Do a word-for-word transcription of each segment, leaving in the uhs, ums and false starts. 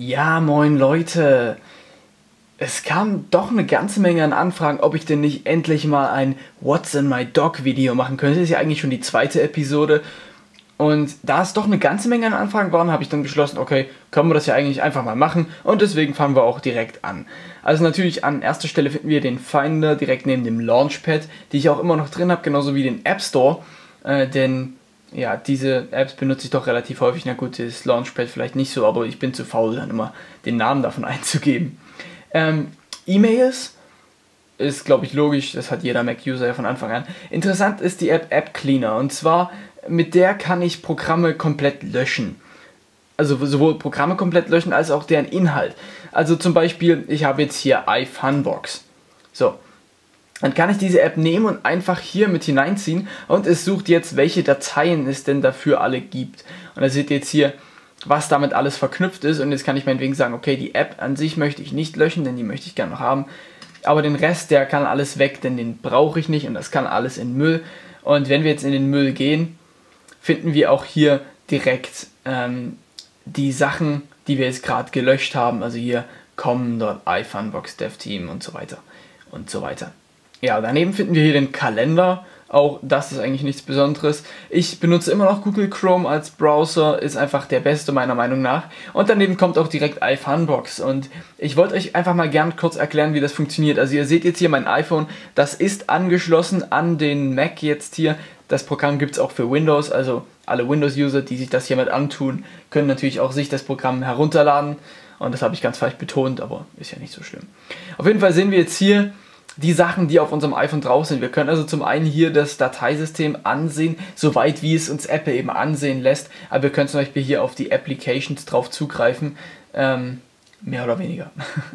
Ja, moin Leute. Es kam doch eine ganze Menge an Anfragen, ob ich denn nicht endlich mal ein What's in my Dog Video machen könnte. Das ist ja eigentlich schon die zweite Episode. Und da es doch eine ganze Menge an Anfragen waren, habe ich dann beschlossen, okay, können wir das ja eigentlich einfach mal machen. Und deswegen fangen wir auch direkt an. Also natürlich an erster Stelle finden wir den Finder direkt neben dem Launchpad, die ich auch immer noch drin habe, genauso wie den App Store. Äh, denn ja, diese Apps benutze ich doch relativ häufig. Na gut, das Launchpad vielleicht nicht so, aber ich bin zu faul, dann immer den Namen davon einzugeben. Ähm, E-Mails ist, glaube ich, logisch, das hat jeder Mac-User ja von Anfang an. Interessant ist die App App Cleaner, und zwar mit der kann ich Programme komplett löschen. Also sowohl Programme komplett löschen, als auch deren Inhalt. Also zum Beispiel, ich habe jetzt hier iFunbox. So, dann kann ich diese App nehmen und einfach hier mit hineinziehen und es sucht jetzt, welche Dateien es denn dafür alle gibt. Und da seht ihr jetzt hier, was damit alles verknüpft ist, und jetzt kann ich meinetwegen sagen, okay, die App an sich möchte ich nicht löschen, denn die möchte ich gerne noch haben, aber den Rest, der kann alles weg, denn den brauche ich nicht und das kann alles in Müll. Und wenn wir jetzt in den Müll gehen, finden wir auch hier direkt ähm, die Sachen, die wir jetzt gerade gelöscht haben, also hier com.ifunbox devteam und so weiter und so weiter. Ja, daneben finden wir hier den Kalender. Auch das ist eigentlich nichts Besonderes. Ich benutze immer noch Google Chrome als Browser, ist einfach der beste meiner Meinung nach. Und daneben kommt auch direkt iFunbox. Und ich wollte euch einfach mal gern kurz erklären, wie das funktioniert. Also ihr seht jetzt hier mein iPhone, das ist angeschlossen an den Mac jetzt hier. Das Programm gibt es auch für Windows, also alle Windows-User, die sich das hiermit antun, können natürlich auch sich das Programm herunterladen. Und das habe ich ganz falsch betont, aber ist ja nicht so schlimm. Auf jeden Fall sehen wir jetzt hier die Sachen, die auf unserem iPhone drauf sind. Wir können also zum einen hier das Dateisystem ansehen, soweit wie es uns Apple eben ansehen lässt, aber wir können zum Beispiel hier auf die Applications drauf zugreifen, ähm, mehr oder weniger.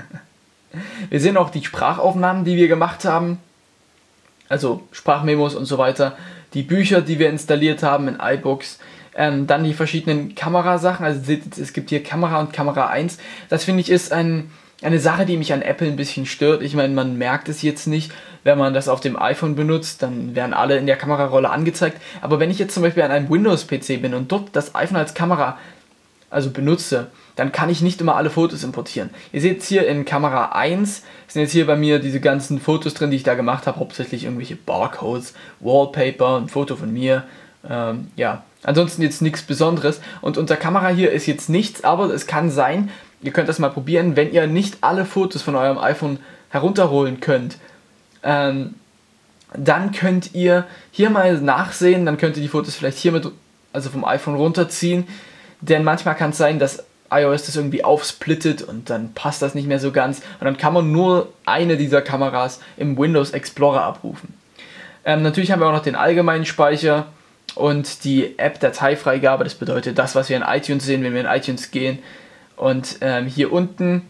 Wir sehen auch die Sprachaufnahmen, die wir gemacht haben, also Sprachmemos und so weiter, die Bücher, die wir installiert haben in iBooks, ähm, dann die verschiedenen Kamerasachen, also seht, es gibt hier Kamera und Kamera eins, das finde ich ist ein Eine Sache, die mich an Apple ein bisschen stört. Ich meine, man merkt es jetzt nicht, wenn man das auf dem iPhone benutzt, dann werden alle in der Kamerarolle angezeigt. Aber wenn ich jetzt zum Beispiel an einem Windows-P C bin und dort das iPhone als Kamera also benutze, dann kann ich nicht immer alle Fotos importieren. Ihr seht jetzt hier in Kamera eins, sind jetzt hier bei mir diese ganzen Fotos drin, die ich da gemacht habe, hauptsächlich irgendwelche Barcodes, Wallpaper, ein Foto von mir, ähm, ja. Ansonsten jetzt nichts Besonderes. Und unter Kamera hier ist jetzt nichts, aber es kann sein, ihr könnt das mal probieren, wenn ihr nicht alle Fotos von eurem iPhone herunterholen könnt, ähm, dann könnt ihr hier mal nachsehen, dann könnt ihr die Fotos vielleicht hier mit, also vom iPhone runterziehen, denn manchmal kann es sein, dass iOS das irgendwie aufsplittet und dann passt das nicht mehr so ganz und dann kann man nur eine dieser Kameras im Windows Explorer abrufen. Ähm, natürlich haben wir auch noch den allgemeinen Speicher und die App-Dateifreigabe, das bedeutet das, was wir in iTunes sehen, wenn wir in iTunes gehen. Und ähm, hier unten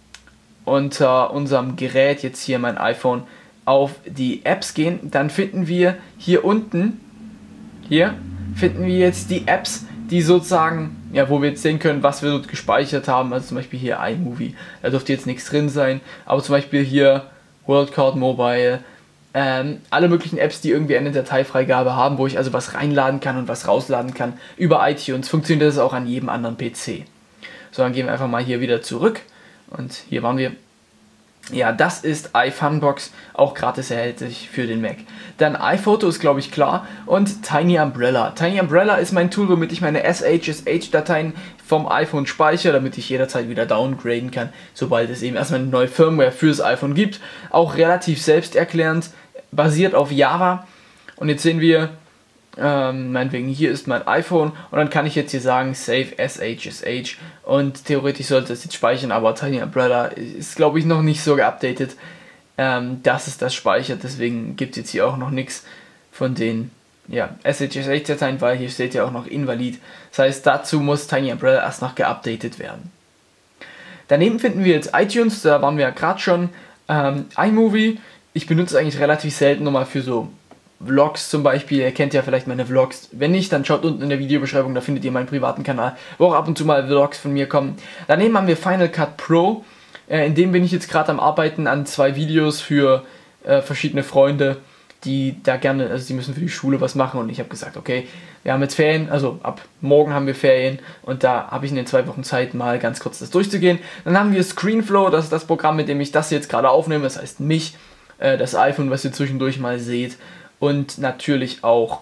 unter unserem Gerät, jetzt hier mein iPhone, auf die Apps gehen, dann finden wir hier unten, hier, finden wir jetzt die Apps, die sozusagen, ja, wo wir jetzt sehen können, was wir dort gespeichert haben, also zum Beispiel hier iMovie, da dürfte jetzt nichts drin sein, aber zum Beispiel hier WorldCard Mobile, ähm, alle möglichen Apps, die irgendwie eine Dateifreigabe haben, wo ich also was reinladen kann und was rausladen kann, über iTunes, funktioniert das auch an jedem anderen P C. So, dann gehen wir einfach mal hier wieder zurück und hier waren wir. Ja, das ist iFunbox, auch gratis erhältlich für den Mac. Dann iPhoto ist, glaube ich, klar, und Tiny Umbrella. Tiny Umbrella ist mein Tool, womit ich meine S H S H-Dateien vom iPhone speichere, damit ich jederzeit wieder downgraden kann, sobald es eben erstmal eine neue Firmware fürs iPhone gibt. Auch relativ selbsterklärend, basiert auf Java. Und jetzt sehen wir, Ähm, meinetwegen, hier ist mein iPhone und dann kann ich jetzt hier sagen Save S H S H und theoretisch sollte es jetzt speichern, aber Tiny Umbrella ist, glaube ich, noch nicht so geupdatet, ähm, dass es das speichert, deswegen gibt es jetzt hier auch noch nichts von den ja, S H S H-Dateien, weil hier steht ja auch noch Invalid. Das heißt, dazu muss Tiny Umbrella erst noch geupdatet werden. Daneben finden wir jetzt iTunes, da waren wir ja gerade schon, ähm, iMovie. Ich benutze es eigentlich relativ selten nochmal für so Vlogs zum Beispiel, ihr kennt ja vielleicht meine Vlogs. Wenn nicht, dann schaut unten in der Videobeschreibung, da findet ihr meinen privaten Kanal, wo auch ab und zu mal Vlogs von mir kommen. Daneben haben wir Final Cut Pro, äh, in dem bin ich jetzt gerade am Arbeiten an zwei Videos für äh, verschiedene Freunde, die da gerne, also die müssen für die Schule was machen und ich habe gesagt, okay, wir haben jetzt Ferien, also ab morgen haben wir Ferien und da habe ich in den zwei Wochen Zeit, mal ganz kurz das durchzugehen. Dann haben wir ScreenFlow, das ist das Programm, mit dem ich das jetzt gerade aufnehme, das heißt mich, äh, das iPhone, was ihr zwischendurch mal seht und natürlich auch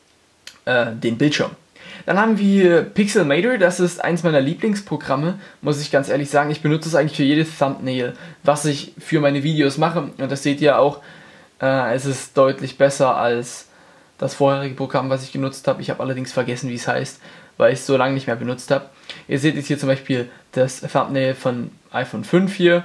äh, den Bildschirm. Dann haben wir Pixelmator, das ist eins meiner Lieblingsprogramme, muss ich ganz ehrlich sagen. Ich benutze es eigentlich für jedes Thumbnail, was ich für meine Videos mache. Und das seht ihr auch, äh, es ist deutlich besser als das vorherige Programm, was ich genutzt habe. Ich habe allerdings vergessen, wie es heißt, weil ich es so lange nicht mehr benutzt habe. Ihr seht jetzt hier zum Beispiel das Thumbnail von iPhone fünf hier.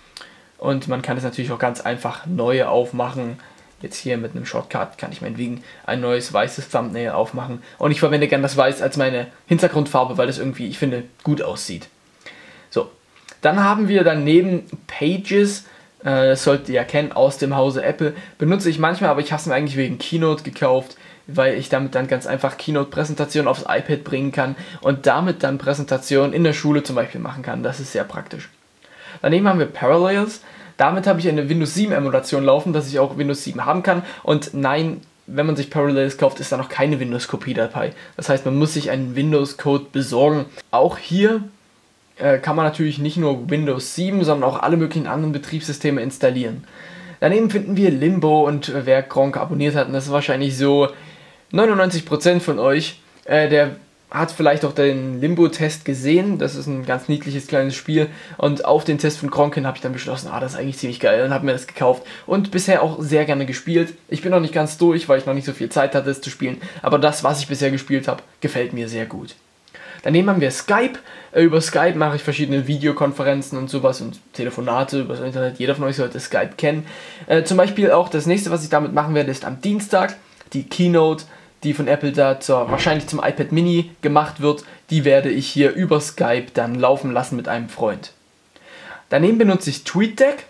Und man kann es natürlich auch ganz einfach neu aufmachen. Jetzt hier mit einem Shortcut kann ich meinetwegen ein neues weißes Thumbnail aufmachen. Und ich verwende gerne das Weiß als meine Hintergrundfarbe, weil das irgendwie, ich finde, gut aussieht. So, dann haben wir daneben Pages. Äh, das solltet ihr ja kennen aus dem Hause Apple. Benutze ich manchmal, aber ich habe es mir eigentlich wegen Keynote gekauft, weil ich damit dann ganz einfach Keynote-Präsentationen aufs iPad bringen kann und damit dann Präsentationen in der Schule zum Beispiel machen kann. Das ist sehr praktisch. Daneben haben wir Parallels. Damit habe ich eine Windows sieben Emulation laufen, dass ich auch Windows sieben haben kann. Und nein, wenn man sich Parallels kauft, ist da noch keine Windows-Kopie dabei. Das heißt, man muss sich einen Windows-Code besorgen. Auch hier äh, kann man natürlich nicht nur Windows sieben, sondern auch alle möglichen anderen Betriebssysteme installieren. Daneben finden wir Limbo und äh, wer Gronkh abonniert hat, und das ist wahrscheinlich so neunundneunzig Prozent von euch, äh, der hat vielleicht auch den Limbo-Test gesehen. Das ist ein ganz niedliches kleines Spiel. Und auf den Test von Gronkh hin habe ich dann beschlossen, ah, das ist eigentlich ziemlich geil, und habe mir das gekauft. Und bisher auch sehr gerne gespielt. Ich bin noch nicht ganz durch, weil ich noch nicht so viel Zeit hatte, es zu spielen. Aber das, was ich bisher gespielt habe, gefällt mir sehr gut. Daneben haben wir Skype. Über Skype mache ich verschiedene Videokonferenzen und sowas und Telefonate über das Internet. Jeder von euch sollte Skype kennen. Äh, zum Beispiel auch das nächste, was ich damit machen werde, ist am Dienstag die Keynote, die von Apple da zur, wahrscheinlich zum iPad Mini gemacht wird, die werde ich hier über Skype dann laufen lassen mit einem Freund. Daneben benutze ich TweetDeck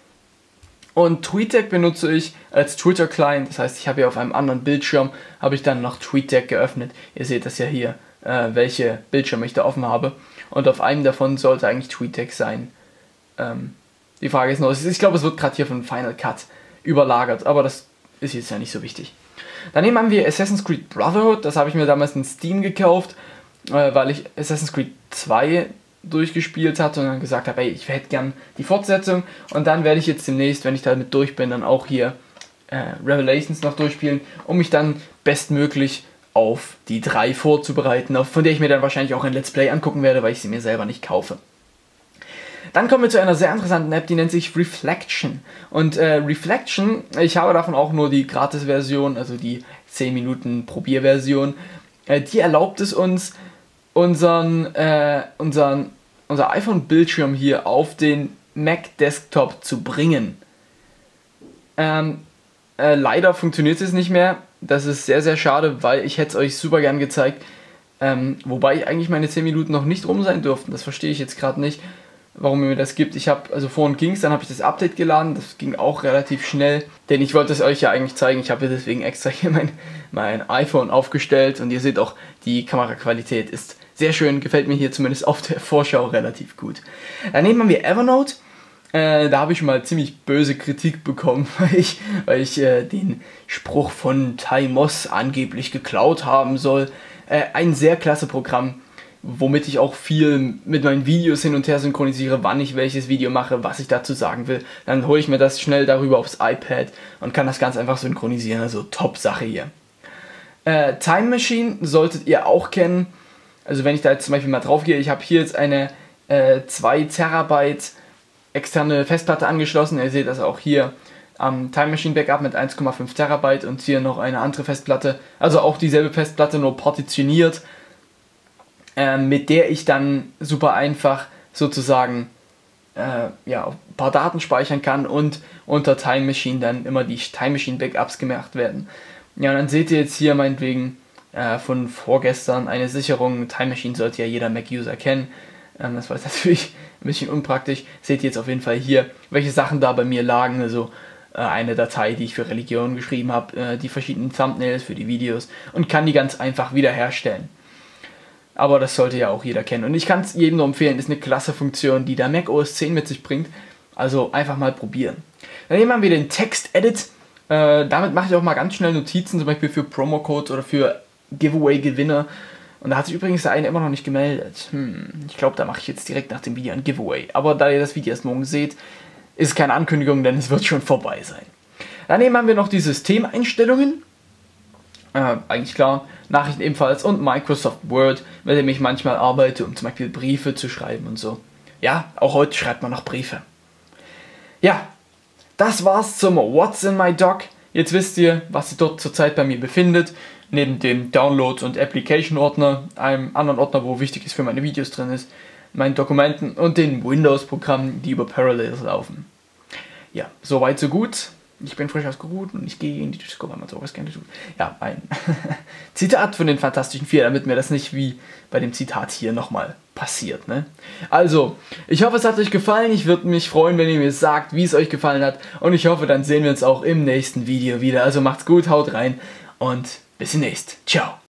und TweetDeck benutze ich als Twitter-Client, das heißt, ich habe hier auf einem anderen Bildschirm, habe ich dann noch TweetDeck geöffnet. Ihr seht das ja hier, äh, welche Bildschirme ich da offen habe und auf einem davon sollte eigentlich TweetDeck sein. Ähm, die Frage ist nur, ich glaube, es wird gerade hier von Final Cut überlagert, aber das ist jetzt ja nicht so wichtig. Daneben haben wir Assassin's Creed Brotherhood, das habe ich mir damals in Steam gekauft, äh, weil ich Assassin's Creed zwei durchgespielt hatte und dann gesagt habe, ey, ich hätte gern die Fortsetzung und dann werde ich jetzt demnächst, wenn ich damit durch bin, dann auch hier äh, Revelations noch durchspielen, um mich dann bestmöglich auf die drei vorzubereiten, auf, von der ich mir dann wahrscheinlich auch ein Let's Play angucken werde, weil ich sie mir selber nicht kaufe. Dann kommen wir zu einer sehr interessanten App, die nennt sich Reflection. Und äh, Reflection, ich habe davon auch nur die Gratis-Version, also die zehn Minuten Probierversion. Äh, die erlaubt es uns, unseren, äh, unseren, unser iPhone-Bildschirm hier auf den Mac-Desktop zu bringen. Ähm, äh, leider funktioniert es nicht mehr. Das ist sehr, sehr schade, weil ich hätte es euch super gern gezeigt. Ähm, wobei eigentlich meine zehn Minuten noch nicht rum sein dürften. Das verstehe ich jetzt gerade nicht, warum ihr mir das gibt. Ich habe, also vorhin ging es, dann habe ich das Update geladen, das ging auch relativ schnell, denn ich wollte es euch ja eigentlich zeigen, ich habe deswegen extra hier mein, mein iPhone aufgestellt und ihr seht auch, die Kameraqualität ist sehr schön, gefällt mir hier zumindest auf der Vorschau relativ gut. Daneben haben wir Evernote, äh, da habe ich schon mal ziemlich böse Kritik bekommen, weil ich, weil ich äh, den Spruch von Ty Moss angeblich geklaut haben soll. Äh, ein sehr klasse Programm, womit ich auch viel mit meinen Videos hin und her synchronisiere, wann ich welches Video mache, was ich dazu sagen will. Dann hole ich mir das schnell darüber aufs iPad und kann das ganz einfach synchronisieren, also Top-Sache hier. Äh, Time Machine solltet ihr auch kennen, also wenn ich da jetzt zum Beispiel mal drauf gehe, ich habe hier jetzt eine äh, zwei Terabyte externe Festplatte angeschlossen, ihr seht das auch hier am Time Machine Backup mit eins Komma fünf Terabyte und hier noch eine andere Festplatte, also auch dieselbe Festplatte, nur partitioniert, mit der ich dann super einfach sozusagen äh, ja, ein paar Daten speichern kann und unter Time Machine dann immer die Time Machine Backups gemacht werden. Ja, und dann seht ihr jetzt hier meinetwegen äh, von vorgestern eine Sicherung. Time Machine sollte ja jeder Mac-User kennen. Ähm, das war jetzt natürlich ein bisschen unpraktisch. Seht ihr jetzt auf jeden Fall hier, welche Sachen da bei mir lagen. Also äh, eine Datei, die ich für Religion geschrieben habe, äh, die verschiedenen Thumbnails für die Videos und kann die ganz einfach wiederherstellen. Aber das sollte ja auch jeder kennen. Und ich kann es jedem nur empfehlen, ist eine klasse Funktion, die der Mac O S zehn mit sich bringt. Also einfach mal probieren. Dann haben wir den Text-Edit. Äh, damit mache ich auch mal ganz schnell Notizen, zum Beispiel für Promo-Codes oder für Giveaway-Gewinner. Und da hat sich übrigens der eine immer noch nicht gemeldet. Hm, ich glaube, da mache ich jetzt direkt nach dem Video ein Giveaway. Aber da ihr das Video erst morgen seht, ist keine Ankündigung, denn es wird schon vorbei sein. Daneben haben wir noch die Systemeinstellungen. Äh, eigentlich klar, Nachrichten ebenfalls und Microsoft Word, mit dem ich manchmal arbeite, um zum Beispiel Briefe zu schreiben und so. Ja, auch heute schreibt man noch Briefe. Ja, das war's zum What's in my Dock. Jetzt wisst ihr, was sich dort zurzeit bei mir befindet. Neben dem Download- und Application-Ordner, einem anderen Ordner, wo wichtig ist für meine Videos drin ist, meinen Dokumenten und den Windows-Programmen, die über Parallels laufen. Ja, soweit so gut. Ich bin frisch ausgeruht und ich gehe in die Disco, weil man sowas gerne tut. Ja, ein Zitat von den Fantastischen Vier, damit mir das nicht wie bei dem Zitat hier nochmal passiert. Ne? Also, ich hoffe, es hat euch gefallen. Ich würde mich freuen, wenn ihr mir sagt, wie es euch gefallen hat. Und ich hoffe, dann sehen wir uns auch im nächsten Video wieder. Also macht's gut, haut rein und bis demnächst. Ciao.